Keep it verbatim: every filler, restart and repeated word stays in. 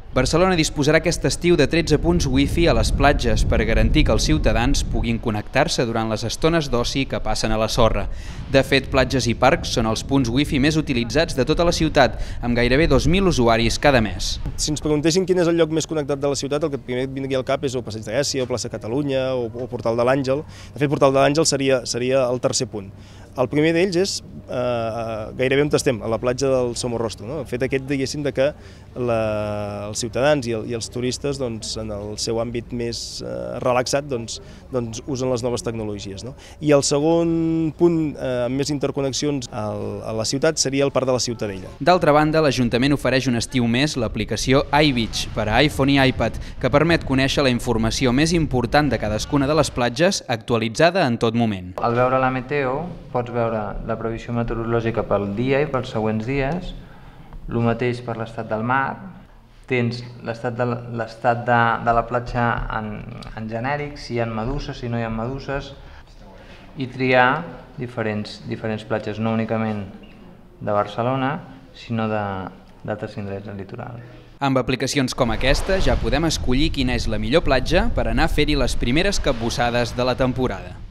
Barcelona disposarà aquest estiu de tretze punts wifi a les platges per garantir que els ciutadans puguin connectar-se durant les estones d'oci que passen a la sorra. De fet, platges i parcs són els punts wifi més utilitzats de tota la ciutat, amb gairebé dos mil usuaris cada mes. Si ens preguntessin quin és el lloc més connectat de la ciutat, el que primer vindria al cap és el Passeig de Gràcia, o Plaça Catalunya, o, o Portal de l'Àngel. De fet, Portal de l'Àngel seria, seria el tercer punt. El primer d'ells és eh, gairebé on estem, a la platja del Somorrostro. No? El fet aquest, diguéssim, de que la, els ciutadans i, el, i els turistes, doncs, en el seu àmbit més eh, relaxat, doncs, doncs, usen les noves tecnologies. No? I el segon punt eh, amb més interconnexions al, a la ciutat seria el Parc de la Ciutadella. D'altra banda, l'Ajuntament ofereix un estiu més l'aplicació iBeach per a iPhone i iPad, que permet conèixer la informació més important de cadascuna de les platges actualitzada en tot moment. Al veure la meteo, pots veure la previsió meteorològica pel dia i pels següents dies, el mateix per l'estat del mar, tens l'estat de, l'estat de, de la platja en, en genèric, si hi ha meduses, si no hi ha meduses, i triar diferents, diferents platges, no únicament de Barcelona, sinó d'altres indrets del litoral. Amb aplicacions com aquesta ja podem escollir quina és la millor platja per anar a fer-hi les primeres capbussades de la temporada.